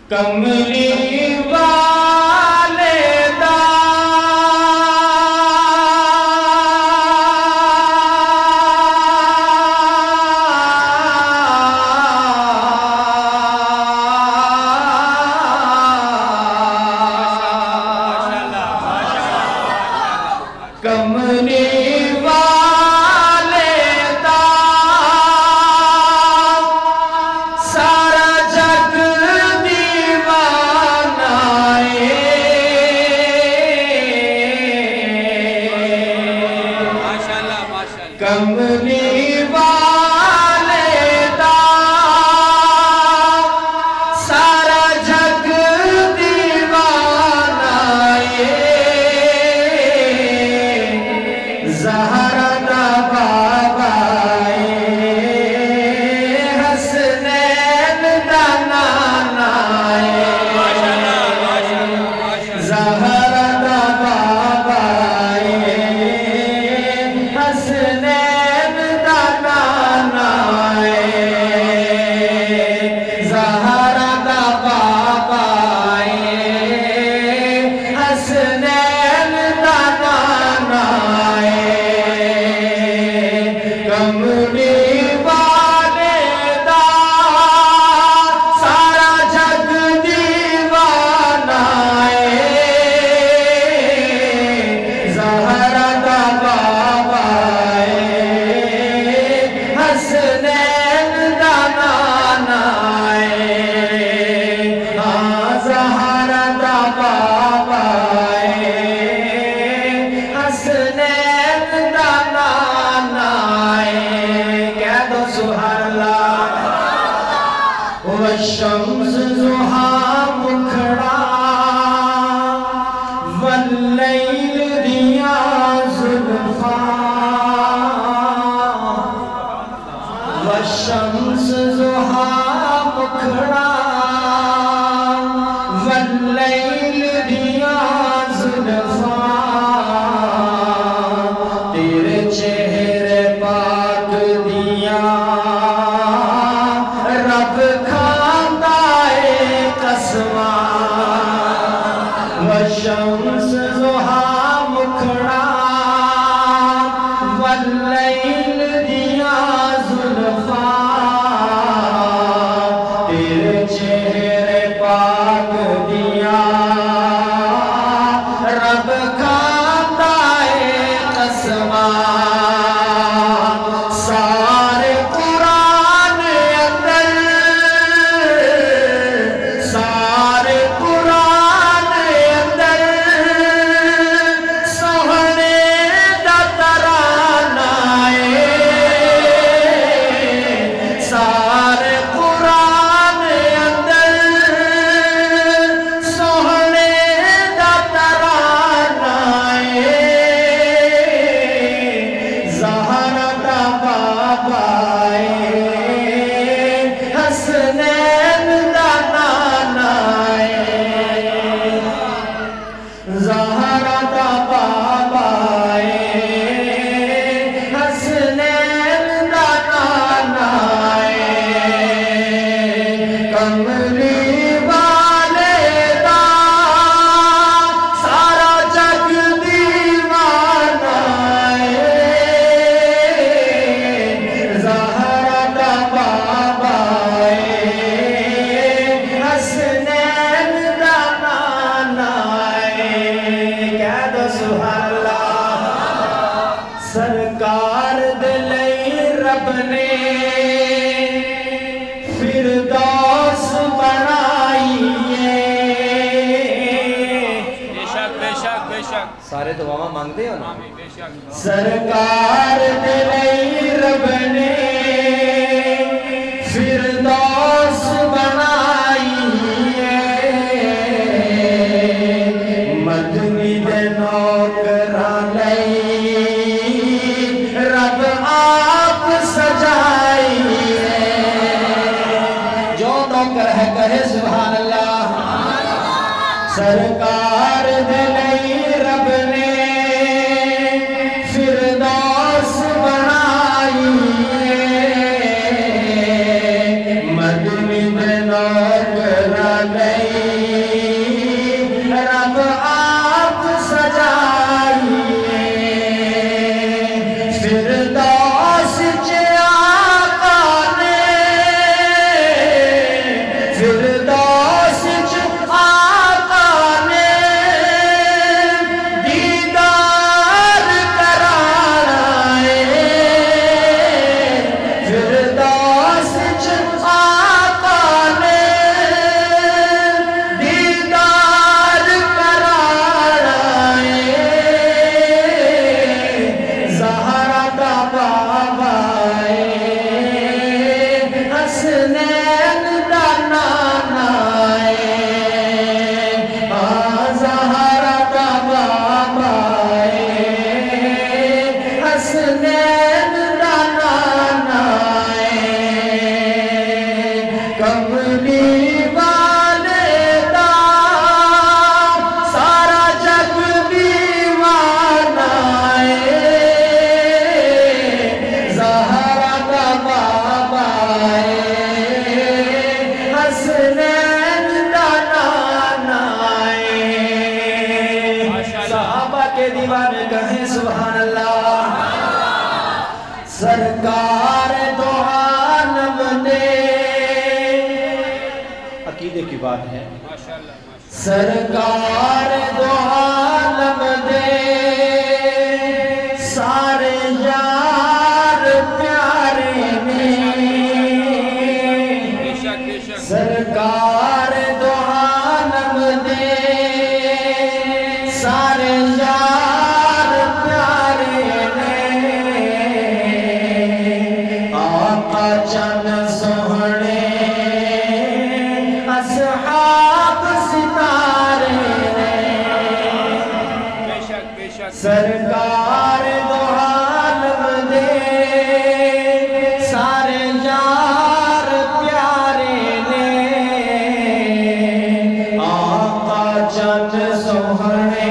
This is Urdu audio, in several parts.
کملی والے دا کملی کملی والے دا سارا جگ دیوانہ زہرا دا بابا حسنین دا نانا زہرا دا بابا حسنین دا نانا زہرا دا بابا حسنین دا نانا کملی والے دا سارا جگ دیوانہ زہرا دا بابا حسنین دا نانا زہرا دا بابا حسنین دا نانا کہہ دو سبحان اللہ والشمس ضحا مکھڑا واللیل دیا زلفاں والشمس ضحا مکھڑا واللیل دیا زلفاں تیرے چہرے پاک دیا رب کھاتا ہے قسماں والشمس ضحا مکھڑا واللیل دیا زلفاں تیرے چہرے پاک دیا رب کھاتا ہے قسماں سارے قرآن اندر سارے قرآن اندر سوہنے دا ترانہ سارے قرآن اندر سوہنے دا ترانہ زہرا دا بابا حسنین دا نانا زہرا دا بابا حسنین دا نانا کملی والے دا سارا جگ دیوانہ زہرا دا بابا حسنین دا نانا کہہ دو سبحان اللہ سرکار دے لئی رب نے فردوس بنائی ہے بے شک بے شک بے شک سارے دعاواں مانگتے ہو نا بے شک سرکار دے لئی رب نے فردوس بنائی ہے مدنی دے نوکراں لئی رب آپ سجائی ہے جو نوکر ہے کہے سبحان اللہ سرکار دے لئی رب نے فردوس بنائی ہے مدنی دے نوکراں لئی सरकार दो आलम दे, عقیدے کی بات ہے. सरकार दो आलम दे, सारे यार प्यारे ने, सरकार दो आलम दे, सारे यार प्यारे ने, आका चंद सोहने असहाब सितारे ने, सरकार दो आलम दे, सारे यार प्यारे ने, आका चंद सोहने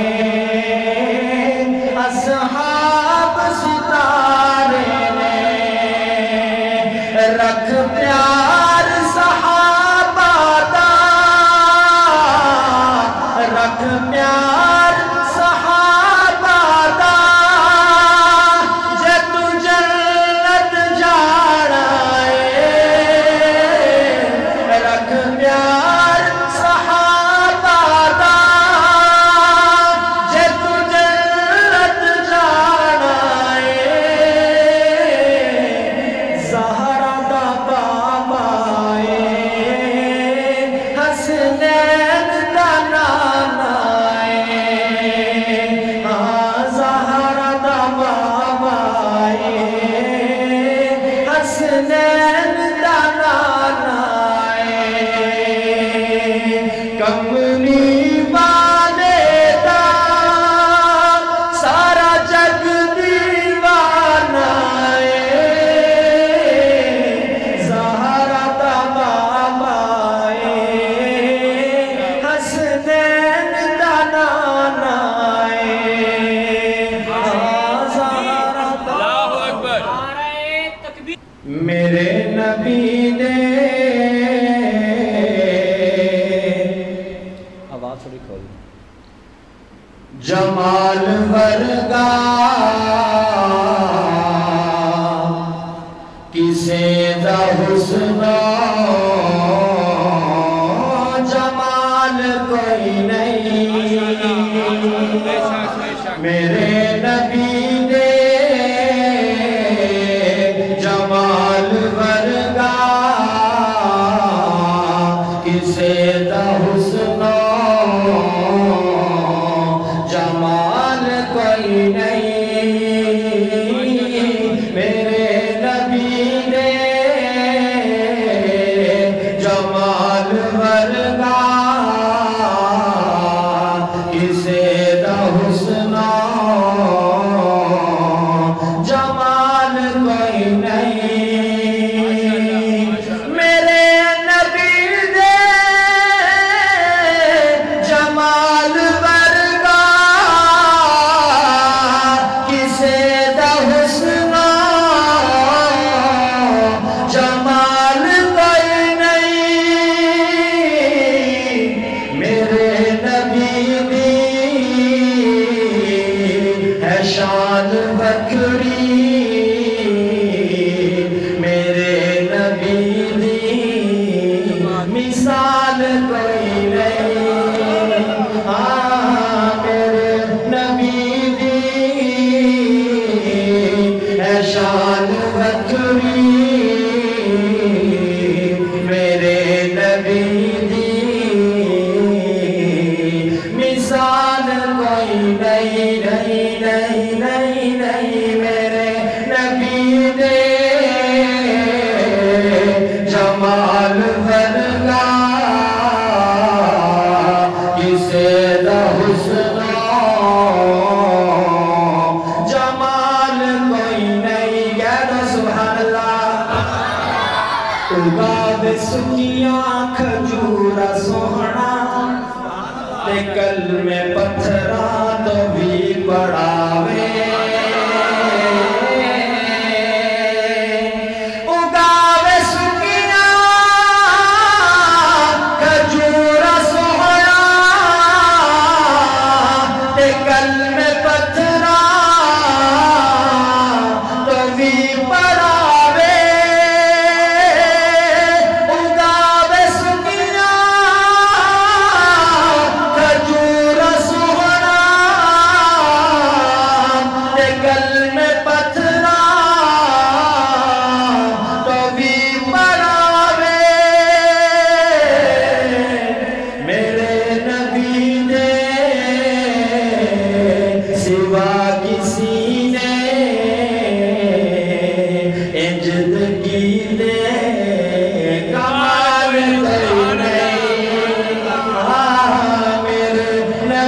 असहाब सितारे ने, रख प्यार सहाबा दा, रख प्यार सहाबा दा, जे तू जन्नत जाना है, रख प्यार सहाबा दा, जे तू जन्नत जाना है, ज़हरा दा बाबा है, हसनैन दा नाना है, हाँ ज़हरा दा बाबा है, हसनैन दा नाना है, कमली वाले दा सारा जग दीवाना है, ज़हरा दा बाबा है, हसनैन दा नाना है, हाँ ज़हरा दा अल्लाहु अकबर। मेरे नबी ने آواز تھوڑی کھول. जमाल वर्गा किसे दा हुस्न जमाल कोई नहीं, मेरे नबी ने जमाल वर्गा किसे दा हुस्न जमाल कोई नहीं, मेरे नबी ने जमाल वर्गा किसे दा हुस्न जमाल कोई नहीं, मेरे नबी ने जमाल वर्गा किसे दा हुस्न जमाल कोई नहीं, मेरे नबी दी है शान बकरी, मेरे नबी दी मिसाल कोई नहीं, हाँ मेरे नबी दी है शान बकरी, मेरे नबी दी मिसाल कोई नहीं, नहीं नहीं नहीं नहीं, मेरे नबी ने जमाल वर्गा किसे दा हुस्न जमाल कोई नहीं, कह दो सुभान अल्लाह। उगावे सुखियां खजूरा सोहना, ते कल में पत्थरा तो भी पड़ावे, उगावे सुखियां खजूरा सोहना, ते कल में पत्थरा तो भी पड़ावे,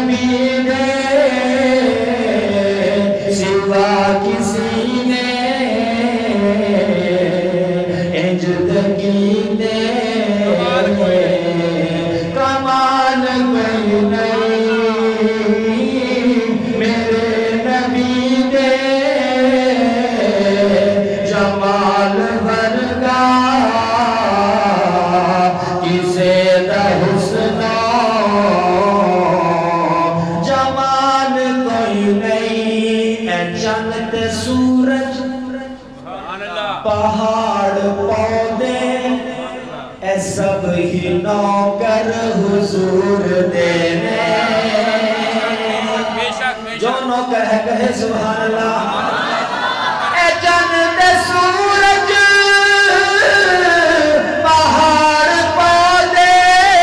نبی دے سوا کسی نے انجدگی دے کمال کوئی نہیں میرے نبی دے جمال ورگا کسے دا حسن جمال کوئی نہیں اے چند سورج پہاڑ پودے اے سب ہی نوکر حضور دینے جو نوکر ہے کہے سبحان اللہ اے چند سورج پہاڑ پودے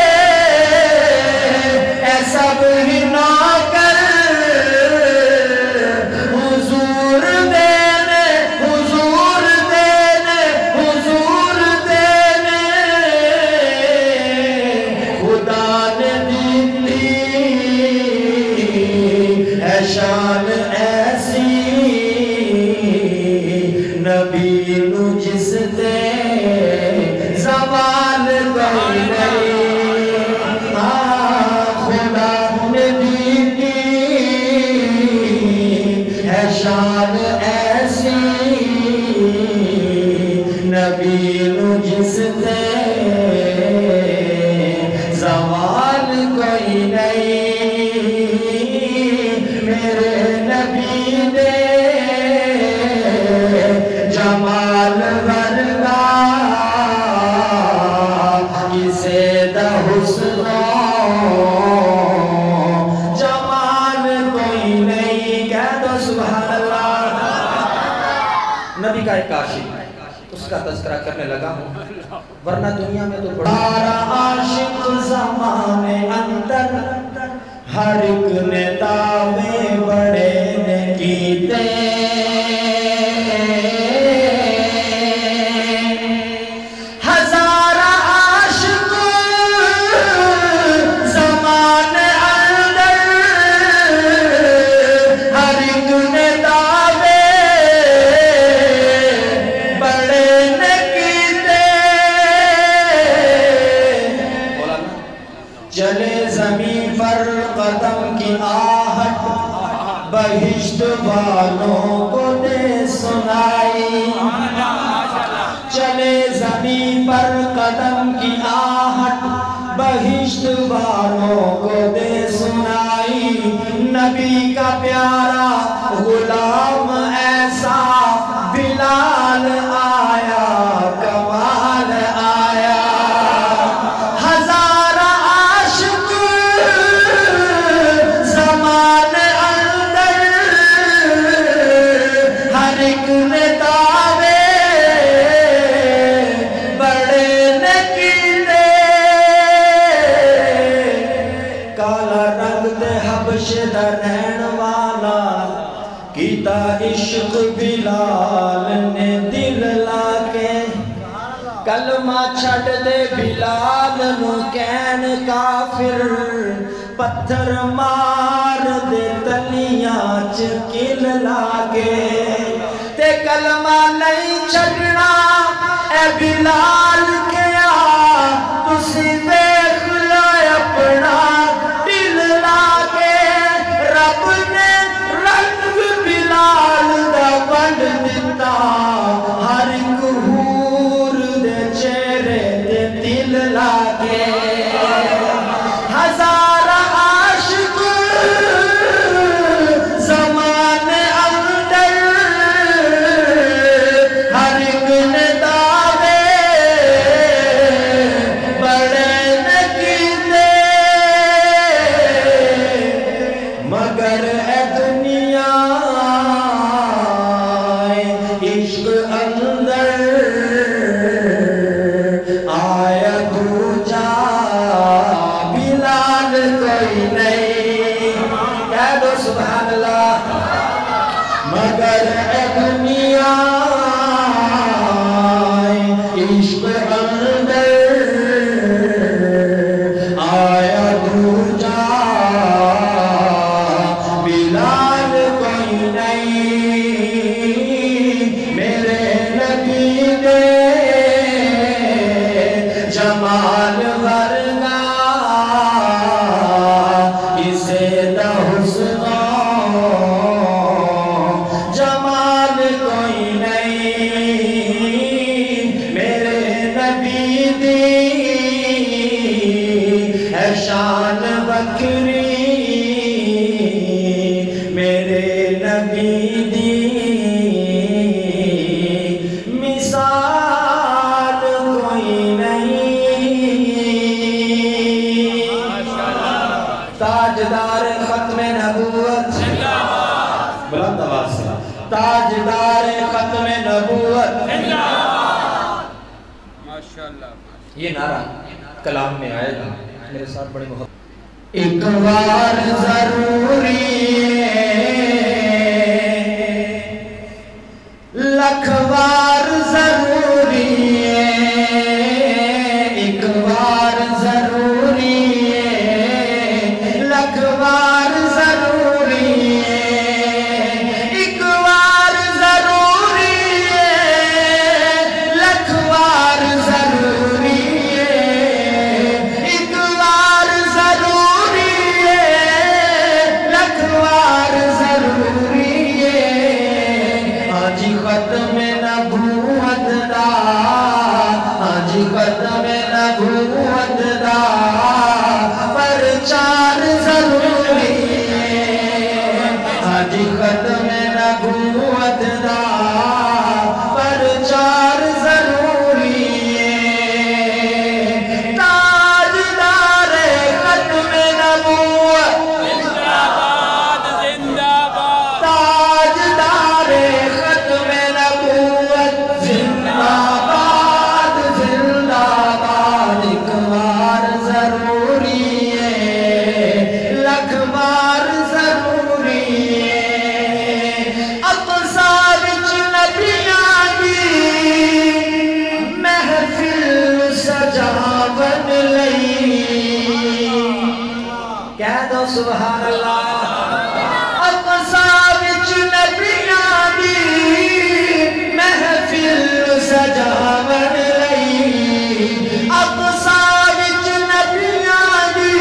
اے سب ہی نوکر حضور دینے حضور دینے حضور دینے خدا نے دی ہے شان ایسی نبی نو جس دے زوال کوئی نہیں خدا نے دی ہے شان ایسی نبی نو جس دے زوال کوئی نہیں میرے نبی دے جمال ورگا کسے دا حسن جمال کوئی نہیں کہہ دو سبحان اللہ نبی کا ایک عاشق اس کا تذکرہ کرنے لگا ہوں ورنہ دنیا میں تو بڑا عاشق زمانے اندر ہر ایک نے دعوے بڑے نے کیتے ہزار عاشق زمانے اندر ہر ایک نے دعوے بڑے نے کیتے چلے زمین پر قدم کی آہٹ بہشت والوں کو دے سنائی چلے زمین پر قدم کی آہٹ بہشت والوں کو دے سنائی نبی کا پیارا غلام ایسا بلال آیا کمال آیا ہزار عاشق زمانے اندر ہر ایک نے دعوے بڑے نے کیتے کالا رنگ دے حبش دا رہن والا کیتا عشق بلال نے دل لا کے کلمہ چھڑ دے بلال نو کہن کافر پتھر مار دے تلیاں چکل لاگے تے کلمہ نہیں چھڑنا اے بلال کیا تسی دیکھ لو اپنا دل لاگے رب نے رنگ بلال دا بند دیتا ہر ایک حور دے چہرے دے دل لاگے ہزار عاشق زمانے اندر ہر ایک نے دعوے بڑے نے کیتے مگر اے دنیا عشق اندر آیا دوجا بلال کوئی نہیں کہہ دو سبحان اللہ مگر اے دنیا عشق اندر آیا دوجا شان بکری میرے نبی دی مثال کوئی نہیں تاجدار ختم نبوت بلند آواز سے تاجدار ختم نبوت یہ نعرہ کلام میں آئے گا میرے ساتھ بڑی محبت ایک بار ضروری لکھ بار ضروری ایک بار ضروری لکھ بار ضروری ایک بار ضروری لکھ بار ضروری ایک بار ضروری لکھ بار ضروری آج ختم نبوت دا آج ختم نبوت دا پرچار ضروری آج ختم نبوت دا پرچار ضروری تاجدار ختم نبوت تاجدار ختم نبوت زندہ باد زندہ باد ایک بار ضروری ہے لکھ بار ضروری ہے اقصا وچ نبیاں دی محفل سجاون لئی کہہ دو سبحان اللہ اقصا وچ نبیاں دی محفل سجاون لئی اقصا وچ نبیاں دی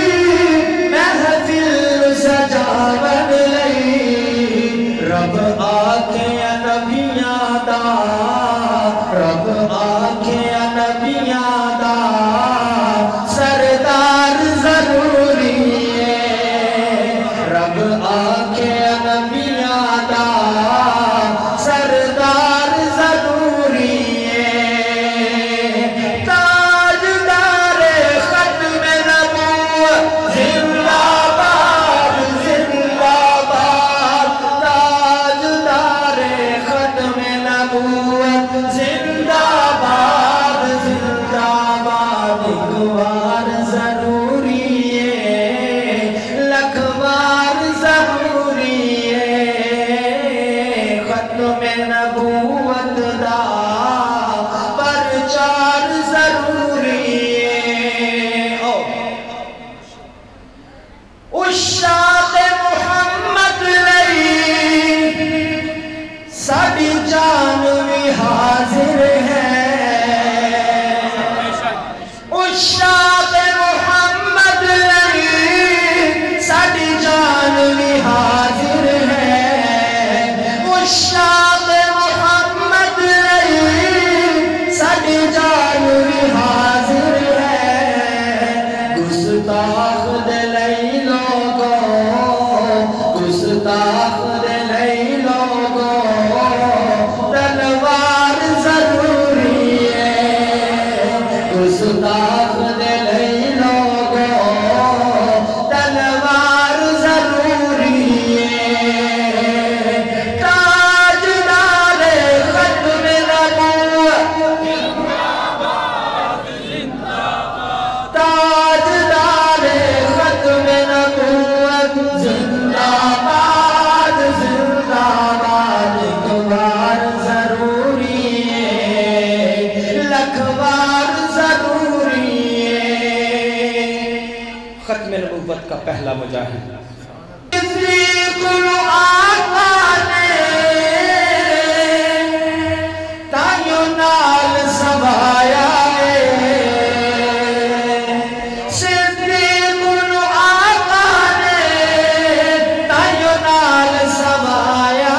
محفل سجاون لئی رب آکھے نبیاں دا رب آکھے نبیاں دا سردار ضروری ہے رب آکھے نبیاں دا سردار ضروری ہے تاجدار ختم نبوت زندہ باد زندہ باد تاجدار ختم نبوت زندہ باد زندہ باد ایک بار ضروری ہے لکھ بار ضروری ہے ختم نبوت دا پرچار ضروری ہے عشاق محمد لئی ساڈی جان بھی حاضر ہے عشاق محمد لئی ساڈی جان بھی حاضر ہے عشاق محمد لئی ساڈی جان بھی حاضر ہے گستاخ دے لئی لوگو گستاخ دے لئی لوگو تلوار ضروری ہے گستاخ دے لئی لوگو تلوار ضروری ہے تاجدار ختم نبوت تاجدار ختم نبوت زندہ باد زندہ باد ایک بار ضروری ہے لکھ بار ضروری ہے ختم نبوت کا پہلا مجاہد صدیق آقا نے تائیوں نال سوایا صدیق آقا نے تائیوں نال سوایا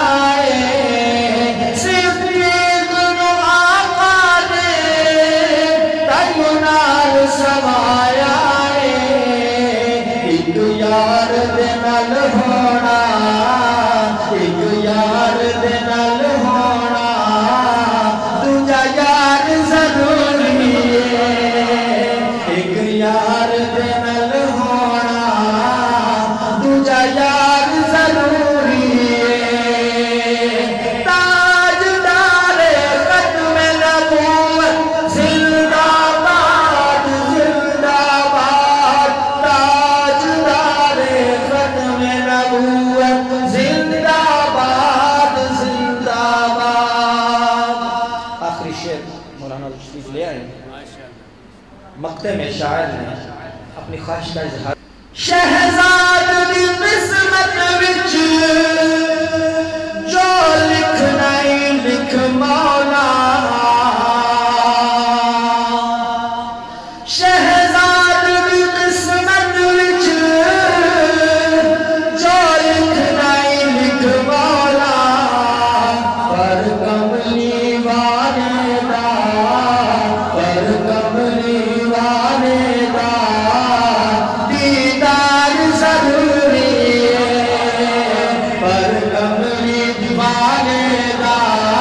صدیق آقا نے تائیوں نال سوایا یار دے نال ہونا ایک یار دے نال ہونا دوجا یار ضروری ہے ایک یار دے نال ہونا دوجا یار ضروری ہے تاجدار ختم نبوت زندہ باد زندہ باد تاجدار ختم نبوت زندہ باد زندہ باد آخری شعر مولانا تشریف لے آئے مقطع میں شاعر نے اپنی خواہش کا اظہار شہزاد دی قسمت وچ جو لکھنا ہی لکھ مولا شہزاد دی قسمت وچ جو لکھنا ہی لکھ مولا پر کملی والے دا پر کملی والے دا دیدار ضروری ہے پر کملی والے دا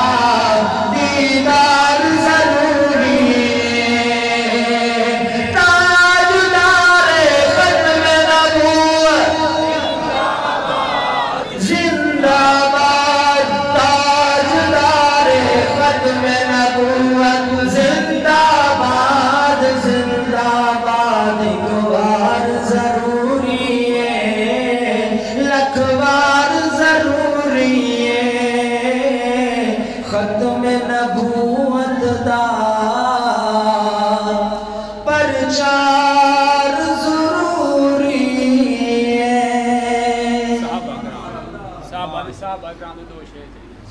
دیدار ضروری ہے تاجدار ختم نبوت زندہ باد تاجدار ختم نبوت زندہ باد زندہ باد ایک بار ضروری ہے لکھ بار ضروری ہے ختم نبوت دا پرچار ضروری ہے صاحب اکرام دو شعر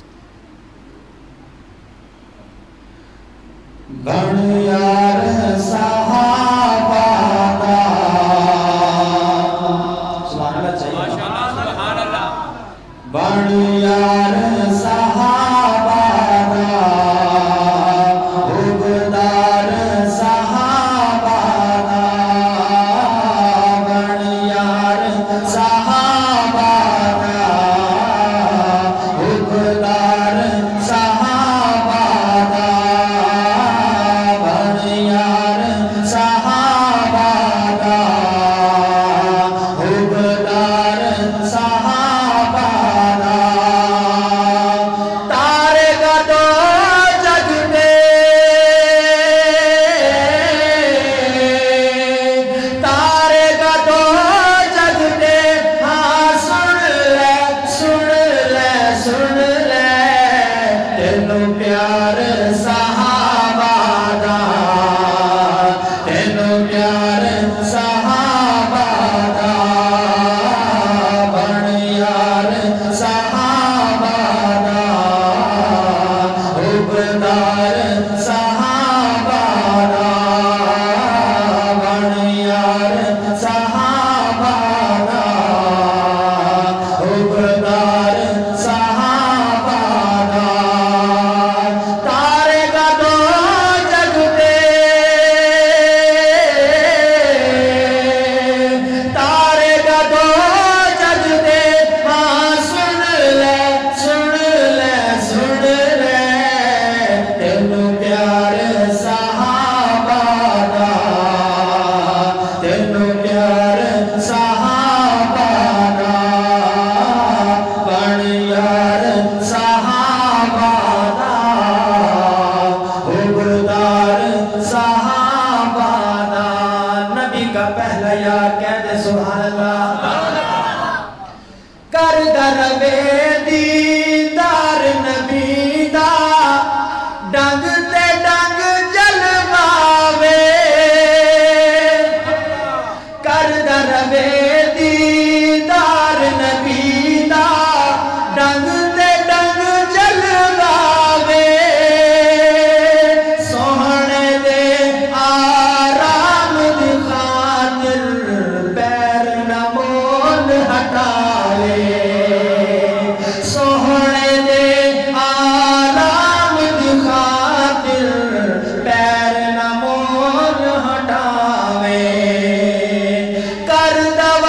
بن یار صحابہ دا سبحان اللہ چاہیے ماشاءاللہ سبحان اللہ بن یار صحابہ دا حبدار صحابہ دا بن یار صحابہ دا حبدار صحابہ دا بن یار صحابہ دا حبدار صحابہ دا تارے کا دو جگ دے تارے کا دو جگ دے ہاں سن لے سن لے سن لے تینوں پیار صحابہ دا تینوں پیار صحابہ دا بن یار صحابہ دا حبدار صحابہ دا بن یار صحابہ دا حبدار صحابہ دا تارے کا دو جگ دے تارے کا دو جگ دے ہاں سن لے سن لے سن لے تینوں پیار صحابہ دا تینوں پیار صحابہ دا بن یار صحابہ دا حبدار صحابہ دا نبی کا پہلا یار کہہ دے سبحان اللہ کر در دیدار نبی دا ڈنگ تے ڈنگ جلواوے کر در دیدار نبی دا ڈنگ تے ڈنگ جلواوے سوہنے دے آرام دی خاطر پیر نہ مول ہٹاوے سوہنے دے آرام دی خاطر پیر نہ مول ہٹاوے کر دوا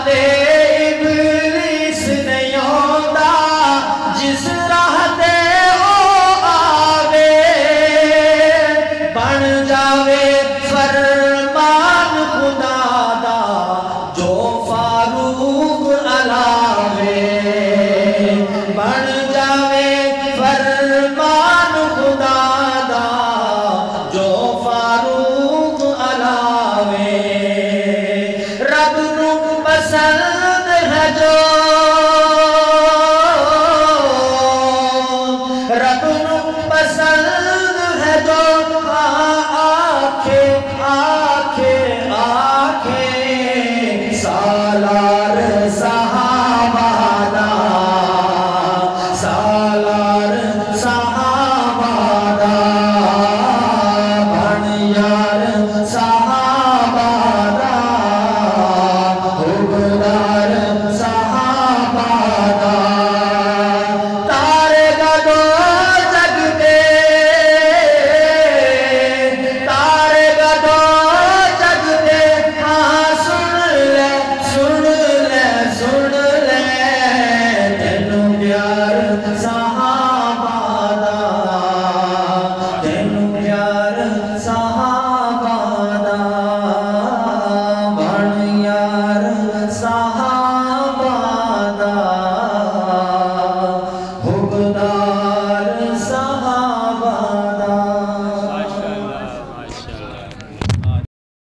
دے